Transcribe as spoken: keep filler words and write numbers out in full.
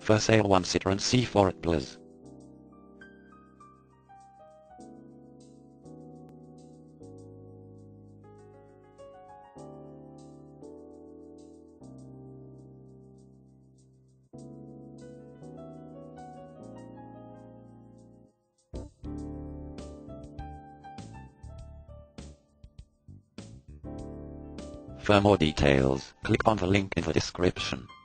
For sale one Citroen C four Blois. For more details, click on the link in the description.